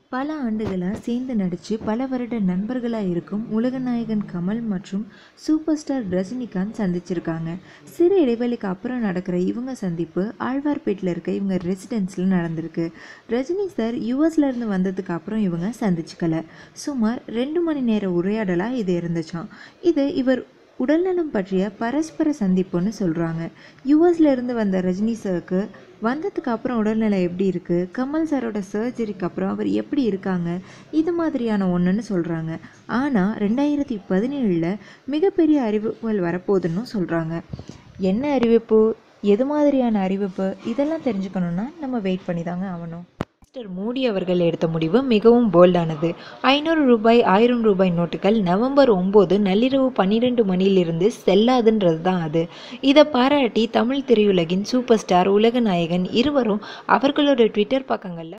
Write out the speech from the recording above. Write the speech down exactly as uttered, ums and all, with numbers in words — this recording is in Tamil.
பல ஆண்டுகளாக சேர்ந்து நடித்து பல வருட நண்பர்களாக இருக்கும் உலகநாயகன் கமல் மற்றும் சூப்பர் ஸ்டார் ரஜினிகாந்த் சந்திச்சிருக்காங்க. சிறு இடைவெளிக்கு அப்புறம் நடக்கிற இவங்க சந்திப்பு ஆழ்வார்பேட்டில் இருக்க இவங்க ரெசிடென்ஸில் நடந்திருக்கு. ரஜினி சார் யூஎஸ்ல இருந்து வந்ததுக்கு அப்புறம் இவங்க சந்திச்சுக்கல. சுமார் ரெண்டு மணி நேர உரையாடலாக இது இருந்துச்சாம். இது இவர் உடல்நலம் பற்றிய பரஸ்பர சந்திப்புன்னு சொல்கிறாங்க. யூஎஸ்ல இருந்து வந்த ரஜினி சாருக்கு வந்ததுக்கு அப்புறம் உடல்நிலை எப்படி இருக்குது, கமல் சாரோட சர்ஜரிக்கு அப்புறம் அவர் எப்படி இருக்காங்க, இது மாதிரியான ஒன்றுன்னு சொல்கிறாங்க. ஆனால் ரெண்டாயிரத்தி பதினேழில் மிகப்பெரிய அறிவிப்புகள் வரப்போகுதுன்னு சொல்கிறாங்க. என்ன அறிவிப்பு, எது மாதிரியான அறிவிப்பு, இதெல்லாம் தெரிஞ்சுக்கணுன்னா நம்ம வெயிட் பண்ணி தாங்க ஆகணும். மிஸ்டர் மோடி அவர்கள் எடுத்த முடிவு மிகவும் போல்டானது. ஐநூறு ரூபாய் ஆயிரம் ரூபாய் நோட்டுகள் நவம்பர் ஒம்பது நள்ளிரவு பன்னிரெண்டு மணியிலிருந்து செல்லாதுன்றது தான் அது. இதை பாராட்டி தமிழ் திரையுலகின் சூப்பர் ஸ்டார் உலக நாயகன் இருவரும் அவர்களோட ட்விட்டர் பக்கங்களில்